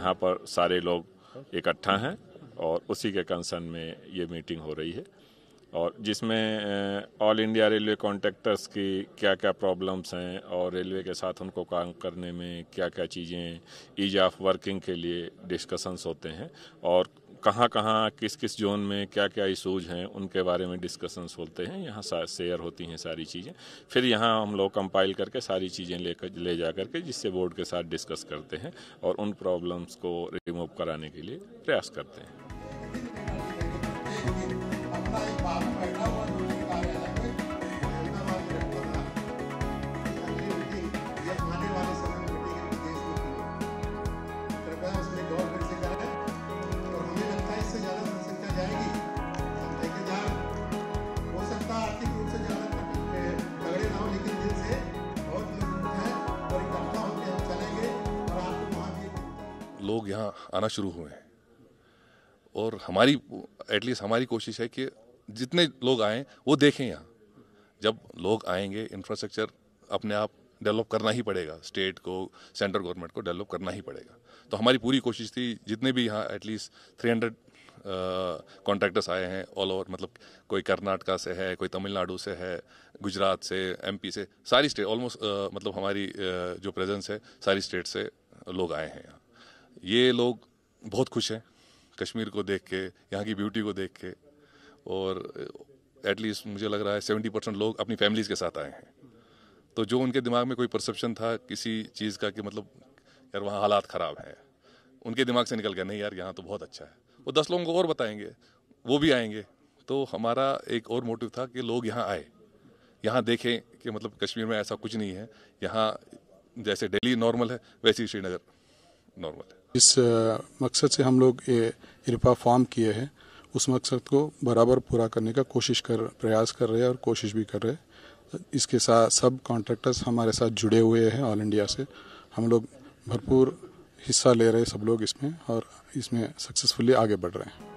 यहाँ पर सारे लोग इकट्ठा हैं और उसी के कंसर्न में ये मीटिंग हो रही है, और जिसमें ऑल इंडिया रेलवे कॉन्ट्रैक्टर्स की क्या क्या प्रॉब्लम्स हैं और रेलवे के साथ उनको काम करने में क्या क्या चीज़ें ईज ऑफ वर्किंग के लिए डिस्कशंस होते हैं, और कहाँ कहाँ किस किस जोन में क्या क्या इशूज़ हैं उनके बारे में डिस्कशंस होते हैं। यहाँ शेयर होती हैं सारी चीज़ें, फिर यहाँ हम लोग कंपाइल करके सारी चीज़ें ले जा करके जिससे बोर्ड के साथ डिस्कस करते हैं और उन प्रॉब्लम्स को रिमूव कराने के लिए प्रयास करते हैं। लोग यहाँ आना शुरू हुए हैं और हमारी एटलीस्ट हमारी कोशिश है कि जितने लोग आएँ वो देखें यहाँ। जब लोग आएंगे इंफ्रास्ट्रक्चर अपने आप डेवलप करना ही पड़ेगा, स्टेट को सेंट्रल गवर्नमेंट को डेवलप करना ही पड़ेगा। तो हमारी पूरी कोशिश थी जितने भी यहाँ एटलीस्ट 300 कॉन्ट्रैक्टर्स आए हैं ऑल ओवर, मतलब कोई कर्नाटका से है, कोई तमिलनाडु से है, गुजरात से, एमपी से, सारी स्टेट ऑलमोस्ट मतलब हमारी जो प्रेजेंस है सारी स्टेट से लोग आए हैं यहाँ। ये लोग बहुत खुश हैं कश्मीर को देख के, यहाँ की ब्यूटी को देख के, और एटलीस्ट मुझे लग रहा है 70% लोग अपनी फैमिलीज़ के साथ आए हैं। तो जो उनके दिमाग में कोई परसेप्शन था किसी चीज़ का कि मतलब यार वहाँ हालात ख़राब हैं, उनके दिमाग से निकल गया नहीं यार यहाँ तो बहुत अच्छा है। वो 10 लोगों को और बताएंगे, वो भी आएंगे। तो हमारा एक और मोटिव था कि लोग यहाँ आए, यहाँ देखें कि मतलब कश्मीर में ऐसा कुछ नहीं है, यहाँ जैसे दिल्ली नॉर्मल है वैसे ही श्रीनगर नॉर्मल है। इस मकसद से हम लोग ये इरपा फॉर्म किए हैं, उस मकसद को बराबर पूरा करने का प्रयास कर रहे हैं और कोशिश भी कर रहे हैं। इसके साथ सब कॉन्ट्रैक्टर्स हमारे साथ जुड़े हुए हैं ऑल इंडिया से। हम लोग भरपूर हिस्सा ले रहे हैं सब लोग इसमें, और इसमें सक्सेसफुली आगे बढ़ रहे हैं।